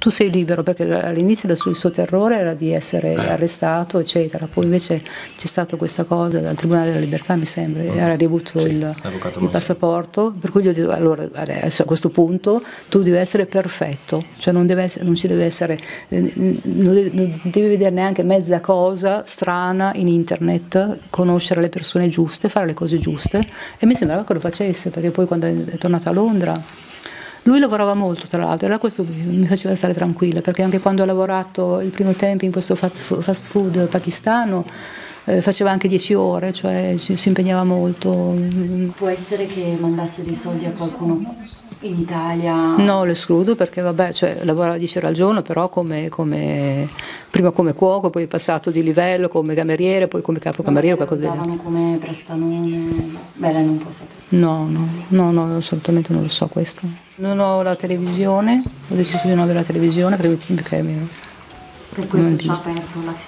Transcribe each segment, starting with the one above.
tu sei libero, perché all'inizio il suo terrore era di essere arrestato, eccetera. Poi invece c'è stata questa cosa dal Tribunale della Libertà, mi sembra, era riavuto il passaporto, per cui gli ho detto: allora adesso a questo punto tu devi essere perfetto, cioè non ci deve essere, non devi vedere neanche mezza cosa strana in internet, conoscere le persone giuste, fare le cose giuste, e mi sembrava che lo facesse, perché poi quando è tornata a Londra, lui lavorava molto, tra l'altro, era questo che mi faceva stare tranquilla, perché anche quando ha lavorato il primo tempo in questo fast food pakistano, faceva anche 10 ore, cioè si impegnava molto. Può essere che mandasse dei soldi a qualcuno in Italia? No, lo escludo, perché vabbè, cioè, lavorava 10 ore al giorno, però prima come cuoco, poi è passato di livello come cameriere, poi come capocameriere, qualcosa del genere. Lo usavano come prestanome? Beh, lei non può sapere. No, assolutamente non lo so questo. Non ho la televisione, ho deciso di non avere la televisione perché Per questo ci ha aperto alla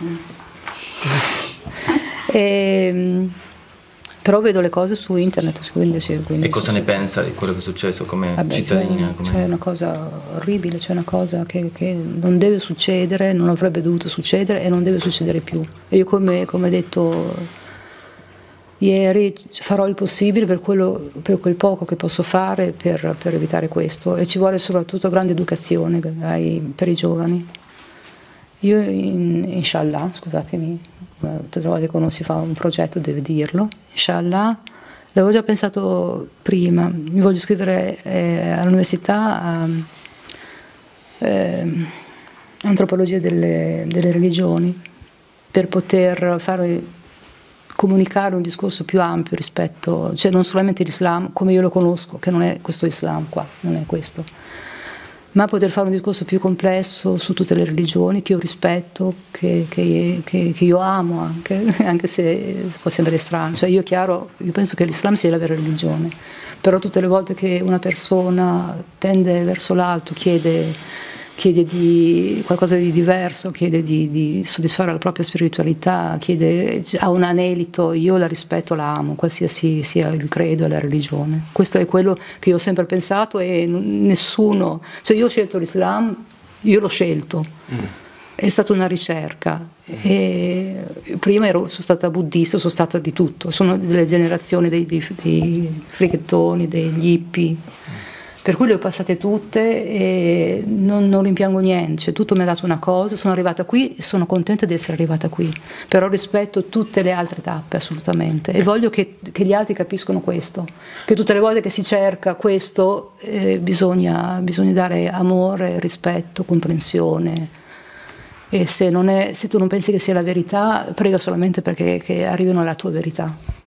fine. Però vedo le cose su internet, quindi. E cosa ne pensa di quello che è successo come cittadina? C'è una cosa orribile, c'è una cosa che non deve succedere, non avrebbe dovuto succedere e non deve succedere più. E io, come detto ieri, farò il possibile per quel poco che posso fare per evitare questo, e ci vuole soprattutto grande educazione per i giovani. Io inshallah, scusatemi, tutte le volte che uno si fa un progetto deve dirlo, inshallah, l'avevo già pensato prima, mi voglio iscrivere all'università a antropologia delle religioni, per poter comunicare un discorso più ampio rispetto, cioè non solamente l'Islam come io lo conosco, che non è questo Islam qua, non è questo, ma poter fare un discorso più complesso su tutte le religioni che io rispetto, che io amo anche se può sembrare strano. Cioè io penso che l'Islam sia la vera religione, però tutte le volte che una persona tende verso l'alto, chiede di qualcosa di diverso, chiede di soddisfare la propria spiritualità, ha un anelito, io la rispetto, la amo, qualsiasi sia il credo e la religione. Questo è quello che io ho sempre pensato, e nessuno, cioè io ho scelto l'Islam, io l'ho scelto, è stata una ricerca, e prima sono stata buddista, sono stata di tutto, sono delle generazioni dei fricchettoni, degli hippie, per cui le ho passate tutte e non rimpiango niente, cioè, tutto mi ha dato una cosa, sono arrivata qui e sono contenta di essere arrivata qui, però rispetto tutte le altre tappe assolutamente, e voglio che gli altri capiscono questo, che tutte le volte che si cerca questo bisogna dare amore, rispetto, comprensione, e se tu non pensi che sia la verità, prega solamente perché arrivino alla tua verità.